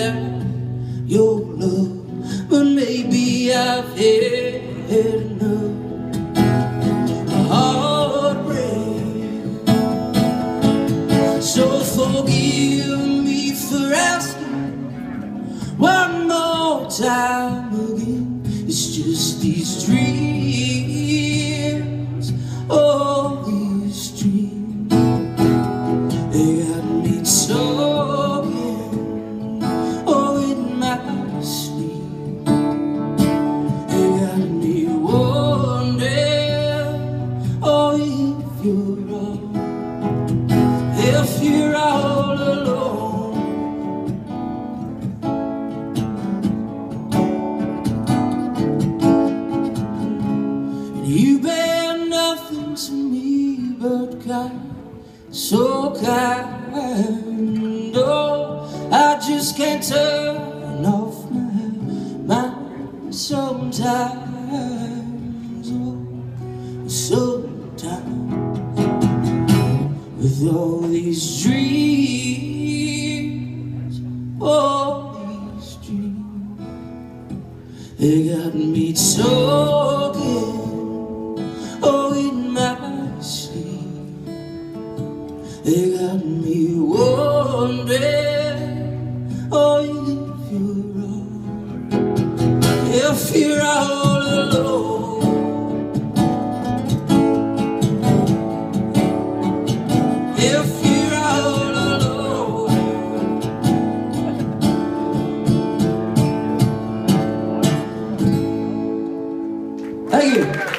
without your love. But maybe I've had enough. Heartbreak. So forgive me for asking one more time again. It's just these dreams, oh, these dreams, they got me talking, oh, in my sleep. They got me wondering, oh, if you're all alone. You bear nothing to me but kind, so kind. Oh, I just can't turn off my mind sometimes. Oh, sometimes with all these dreams, all these dreams, they got me talking, oh, in my sleep. They got me wondering, oh, if you're all alone. If you're all alone. Thank you.